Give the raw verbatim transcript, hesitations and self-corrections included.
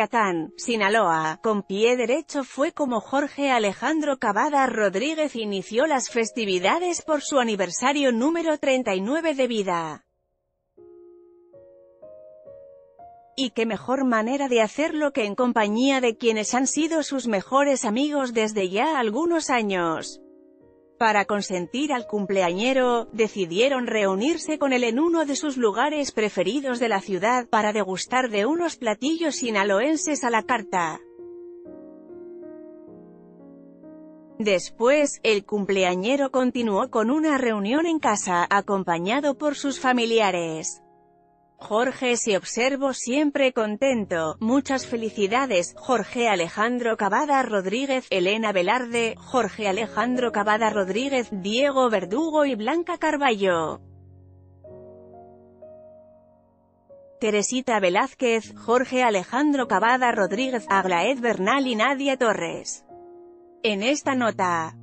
Culiacán, Sinaloa, con pie derecho fue como Jorge Alejandro Cavada Rodríguez inició las festividades por su aniversario número treinta y nueve de vida. Y qué mejor manera de hacerlo que en compañía de quienes han sido sus mejores amigos desde ya algunos años. Para consentir al cumpleañero, decidieron reunirse con él en uno de sus lugares preferidos de la ciudad, para degustar de unos platillos sinaloenses a la carta. Después, el cumpleañero continuó con una reunión en casa, acompañado por sus familiares. Jorge se observó siempre contento. Muchas felicidades, Jorge Alejandro Cavada Rodríguez, Elena Velarde, Jorge Alejandro Cavada Rodríguez, Diego Verdugo y Blanca Carballo. Teresita Velázquez, Jorge Alejandro Cavada Rodríguez, Aglaed Bernal y Nadia Torres. En esta nota